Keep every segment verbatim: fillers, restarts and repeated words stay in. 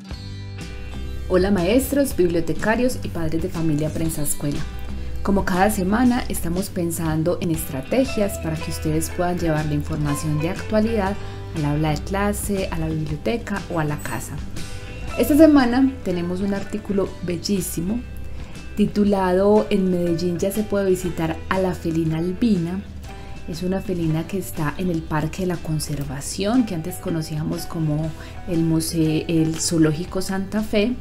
Hola maestros, bibliotecarios y padres de familia Prensa Escuela. Como cada semana estamos pensando en estrategias para que ustedes puedan llevar la información de actualidad al aula de clase, a la biblioteca o a la casa. Esta semana tenemos un artículo bellísimo titulado "En Medellín ya se puede visitar a la felina albina". Es una felina que está en el Parque de la Conservación, que antes conocíamos como el Museo, el Zoológico Santa Fe,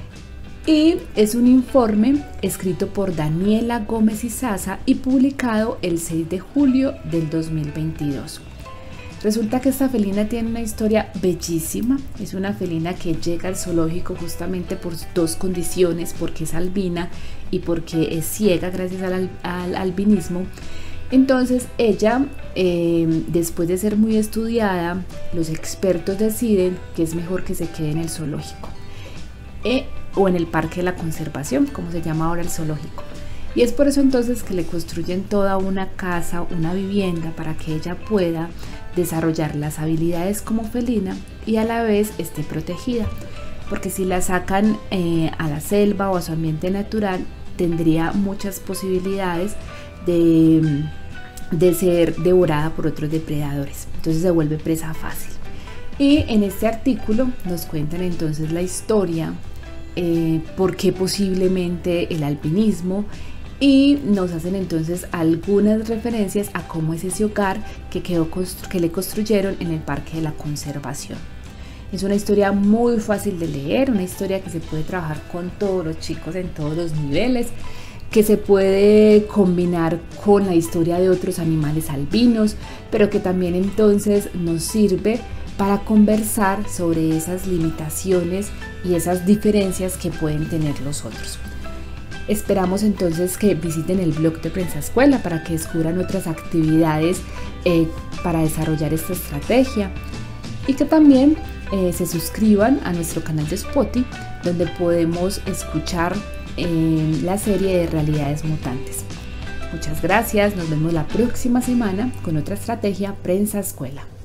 y es un informe escrito por Daniela Gómez Izaza y publicado el seis de julio del dos mil veintidós. Resulta que esta felina tiene una historia bellísima. Es una felina que llega al zoológico justamente por dos condiciones: porque es albina y porque es ciega gracias al, al albinismo. Entonces ella, eh, después de ser muy estudiada, los expertos deciden que es mejor que se quede en el zoológico eh, o en el Parque de la Conservación, como se llama ahora el zoológico. Y es por eso entonces que le construyen toda una casa, una vivienda, para que ella pueda desarrollar las habilidades como felina y a la vez esté protegida. Porque si la sacan eh, a la selva o a su ambiente natural, tendría muchas posibilidades de... de ser devorada por otros depredadores, entonces se vuelve presa fácil. Y en este artículo nos cuentan entonces la historia, eh, por qué posiblemente el alpinismo, y nos hacen entonces algunas referencias a cómo es ese hogar que, quedó que le construyeron en el Parque de la Conservación. Es una historia muy fácil de leer, una historia que se puede trabajar con todos los chicos en todos los niveles, que se puede combinar con la historia de otros animales albinos, pero que también entonces nos sirve para conversar sobre esas limitaciones y esas diferencias que pueden tener los otros. Esperamos entonces que visiten el blog de Prensa Escuela para que descubran otras actividades eh, para desarrollar esta estrategia, y que también eh, se suscriban a nuestro canal de Spotify, donde podemos escuchar en la serie de realidades mutantes. Muchas gracias, nos vemos la próxima semana con otra estrategia Prensa Escuela.